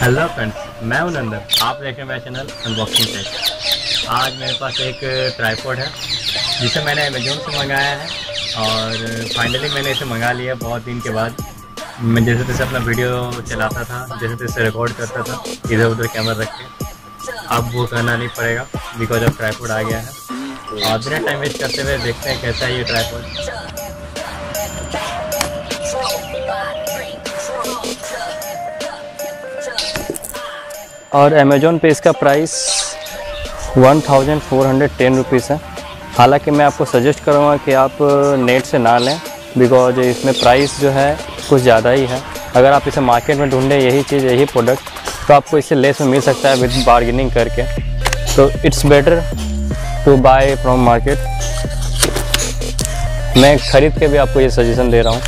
Hello friends, मैं हूं नंदन। आप देख रहे हैं मेरा चैनल अनबॉक्सिंग टेक। आज मेरे पास एक ट्राइपॉड है जिसे मैंने अमेजोन से मंगाया है और फाइनली मैंने इसे मंगा लिया बहुत दिन के बाद। मैं जैसे तैसे अपना वीडियो चलाता था, जैसे तैसे रिकॉर्ड करता था इधर उधर कैमरा रख के। अब वो करना नहीं पड़ेगा बिकॉज अब ट्राइपॉड आ गया है। और बिना टाइम वेस्ट करते हुए देखते हैं कैसा है ये ट्राइपॉड। और अमेज़ोन पे इसका प्राइस 1410 रुपीज़ है। हालांकि मैं आपको सजेस्ट करूँगा कि आप नेट से ना लें बिकॉज इसमें प्राइस जो है कुछ ज़्यादा ही है। अगर आप इसे मार्केट में ढूंढें यही चीज़ यही प्रोडक्ट तो आपको इससे लेस में मिल सकता है विद बार्गेनिंग करके। तो it's better to buy from market. मैं ख़रीद के भी आपको ये सजेशन दे रहा हूँ।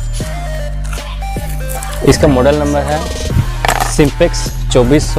इसका मॉडल नंबर है Simpex 2400।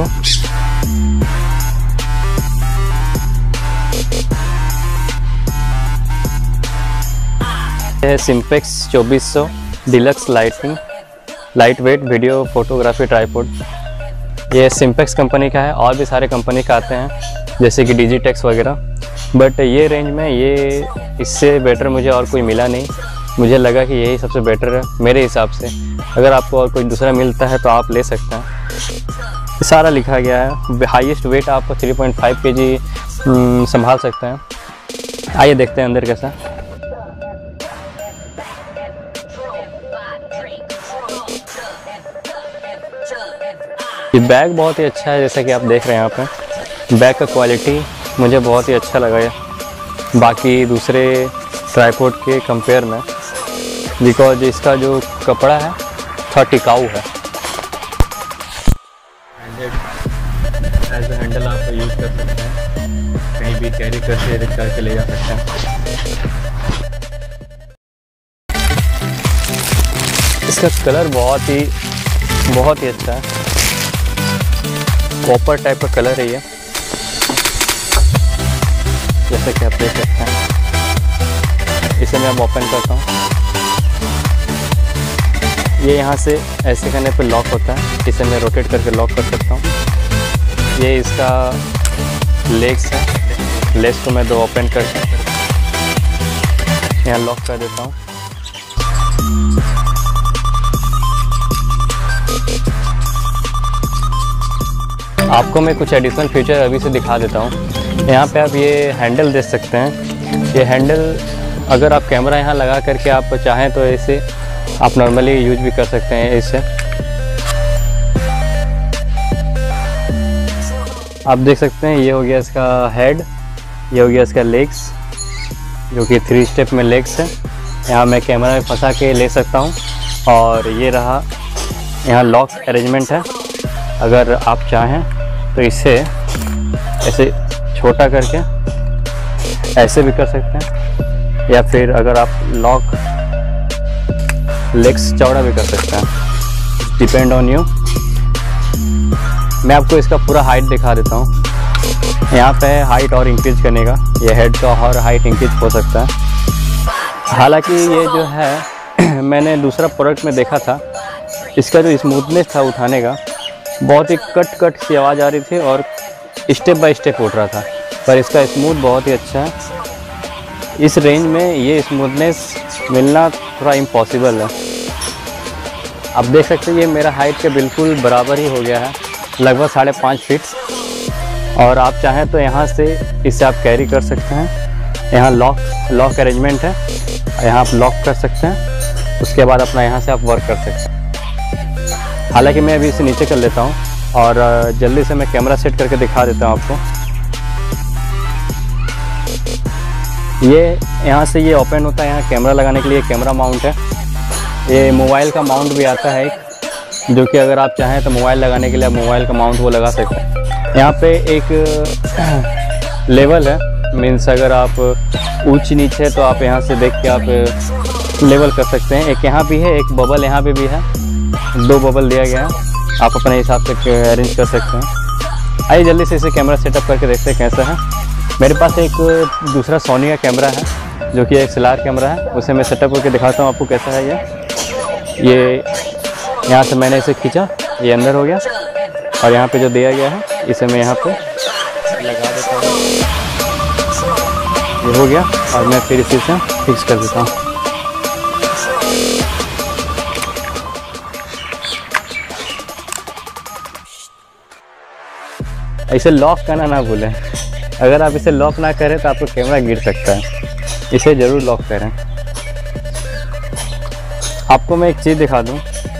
यह है Simpex 2400 deluxe light weight video photography tripod. ये Simpex कंपनी का है। और भी सारे कंपनी का आते हैं जैसे कि Digitex वगैरह, बट ये रेंज में ये इससे बेटर मुझे और कोई मिला नहीं। मुझे लगा कि यही सबसे बेटर है मेरे हिसाब से। अगर आपको और कोई दूसरा मिलता है तो आप ले सकते हैं। सारा लिखा गया है। हाईएस्ट वेट आपको 3.5 kg संभाल सकते हैं। आइए देखते हैं अंदर कैसा। ये बैग बहुत ही अच्छा है जैसा कि आप देख रहे हैं यहाँ पे। बैग का क्वालिटी मुझे बहुत ही अच्छा लगा है बाकी दूसरे ट्राइपॉड के कंपेयर में, बिकॉज इसका जो कपड़ा है थोड़ा टिकाऊ है। एज हैंडल आप यूज़ कर सकते हैं, कहीं भी कैरी करके ले जा सकते हैं। इसका कलर बहुत ही अच्छा है। कॉपर टाइप का कलर है ये, जैसे कि आप देख सकते हैं। इसे मैं अब ओपन करता हूँ। ये यहाँ से ऐसे करने पर लॉक होता है। इसे मैं रोटेट करके लॉक कर सकता हूँ। ये इसका लेग्स है। लेग्स को मैं दो ओपन करके यहाँ लॉक कर देता हूँ। आपको मैं कुछ एडिशनल फीचर अभी से दिखा देता हूँ। यहाँ पे आप ये हैंडल देख सकते हैं। ये हैंडल अगर आप कैमरा यहाँ लगा करके आप चाहें तो इसे आप नॉर्मली यूज भी कर सकते हैं। इससे आप देख सकते हैं ये हो गया इसका हेड, ये हो गया इसका लेग्स जो कि 3 स्टेप में लेग्स है। यहाँ मैं कैमरा में फंसा के ले सकता हूँ। और ये रहा यहाँ लॉक अरेंजमेंट है। अगर आप चाहें तो इसे ऐसे छोटा करके ऐसे भी कर सकते हैं, या फिर अगर आप लॉक लेग्स चौड़ा भी कर सकते हैं। Depend on you. मैं आपको इसका पूरा हाइट दिखा देता हूँ। यहाँ पे हाइट और इंक्रीज करने का, ये हेड का और हाइट इंक्रीज हो सकता है। हालांकि ये जो है मैंने दूसरा प्रोडक्ट में देखा था, इसका जो स्मूथनेस था उठाने का बहुत ही कट सी आवाज़ आ रही थी और स्टेप बाय स्टेप उठ रहा था, पर इसका स्मूथ बहुत ही अच्छा है। इस रेंज में ये स्मूथनेस मिलना थोड़ा इम्पॉसिबल है। आप देख सकते हैं ये मेरा हाइट के बिल्कुल बराबर ही हो गया है, लगभग 5.5 फीट। और आप चाहें तो यहाँ से इसे आप कैरी कर सकते हैं। यहाँ लॉक अरेंजमेंट है, यहाँ आप लॉक कर सकते हैं। उसके बाद अपना यहाँ से आप वर्क कर सकते हैं। हालांकि मैं अभी इसे नीचे कर लेता हूँ और जल्दी से मैं कैमरा सेट करके दिखा देता हूँ आपको। ये यहाँ से ये ओपन होता है। यहाँ कैमरा लगाने के लिए कैमरा माउंट है। ये मोबाइल का माउंट भी आता है एक, जो कि अगर आप चाहें तो मोबाइल लगाने के लिए आप मोबाइल का माउंट वो लगा सकते हैं। यहाँ पे एक लेवल है, मीन्स अगर आप ऊंच नीचे तो आप यहाँ से देख के आप लेवल कर सकते हैं। एक यहाँ भी है, एक बबल यहाँ पे भी है, 2 बबल दिया गया है। आप अपने हिसाब से अरेंज कर सकते हैं। आइए जल्दी से इसे कैमरा सेटअप करके देखते हैं कैसा है। मेरे पास एक दूसरा सोनी का कैमरा है जो कि एक DSLR कैमरा है, उसे मैं सेटअप करके दिखाता हूँ आपको कैसा है। ये यहाँ से मैंने इसे खींचा, ये अंदर हो गया। और यहाँ पे जो दिया गया है इसे मैं यहाँ पे लगा देता हूँ। ये हो गया और मैं फिर इसी से फिक्स कर देता हूँ। इसे लॉक करना ना भूलें। अगर आप इसे लॉक ना करें तो आपका कैमरा गिर सकता है। इसे ज़रूर लॉक करें। आपको मैं एक चीज़ दिखा दूं,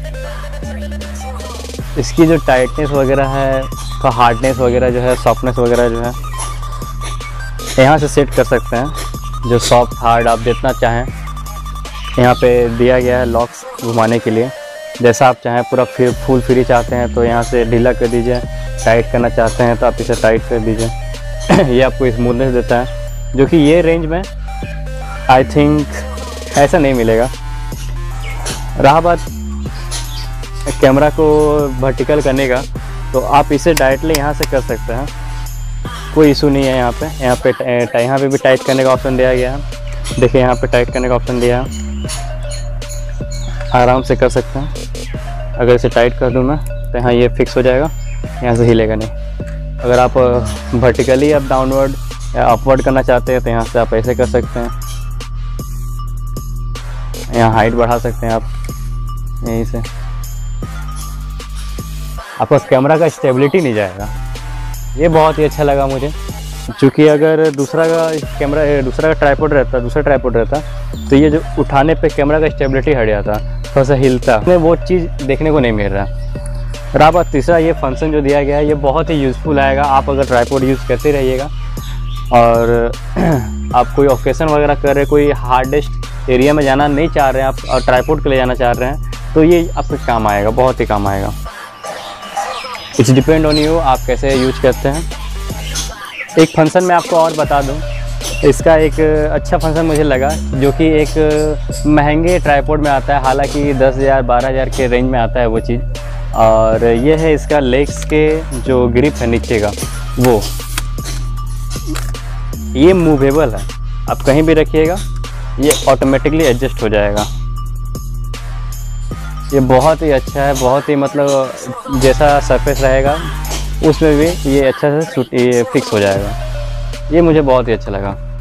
इसकी जो टाइटनेस वगैरह है, का हार्डनेस वगैरह जो है, सॉफ्टनेस वगैरह जो है, यहाँ से सेट कर सकते हैं। जो सॉफ्ट हार्ड आप जितना चाहें, यहाँ पे दिया गया है लॉक घुमाने के लिए। जैसा आप चाहें पूरा फुल फ्री चाहते हैं तो यहाँ से ढीला कर दीजिए, टाइट करना चाहते हैं तो आप इसे टाइट कर दीजिए। ये आपको स्मूथनेस देता है, जो कि ये रेंज में आई थिंक ऐसा नहीं मिलेगा। रहा बात कैमरा को वर्टिकल करने का, तो आप इसे डायरेक्टली यहाँ से कर सकते हैं, कोई इशू नहीं है। यहाँ पे भी टाइट करने का ऑप्शन दिया गया है। देखिए यहाँ पे टाइट करने का ऑप्शन दिया है, आराम से कर सकते हैं। अगर इसे टाइट कर दूँ मैं तो यहाँ ये फिक्स हो जाएगा, यहाँ से हिलेगा नहीं। अगर आप वर्टिकली आप डाउनवर्ड या अपवर्ड करना चाहते हैं तो यहाँ से आप ऐसे कर सकते हैं। यहाँ हाइट बढ़ा सकते हैं आप यहीं से। आपका कैमरा का स्टेबिलिटी नहीं जाएगा। ये बहुत ही अच्छा लगा मुझे, क्योंकि अगर दूसरा का ट्राइपॉड रहता तो ये जो उठाने पे कैमरा का स्टेबिलिटी हट जाता, थोड़ा सा हिलता, में वो चीज़ देखने को नहीं मिल रहा। रहा बात तीसरा, ये फंक्शन जो दिया गया है ये बहुत ही यूज़फुल आएगा। आप अगर ट्राइपॉड यूज़ करते रहिएगा और आप कोई ओकेशन वगैरह कर रहे, कोई हार्डेस्ट एरिया में जाना नहीं चाह रहे हैं आप और ट्राइपॉड के लिए जाना चाह रहे हैं, तो ये आपके काम आएगा, बहुत ही काम आएगा। इट्स डिपेंड ऑन यू, आप कैसे यूज करते हैं। एक फंक्शन मैं आपको और बता दूं, इसका एक अच्छा फंक्शन मुझे लगा, जो कि एक महंगे ट्राइपॉड में आता है, हालांकि 10,000 12,000 के रेंज में आता है वो चीज़। और ये है इसका लेग्स के जो ग्रिप है नीचे का, वो ये मूवेबल है। आप कहीं भी रखिएगा ये ऑटोमेटिकली एडजस्ट हो जाएगा। ये बहुत ही अच्छा है, बहुत ही मतलब जैसा सरफेस रहेगा उसमें भी ये अच्छा से ये फिक्स हो जाएगा। ये मुझे बहुत ही अच्छा लगा।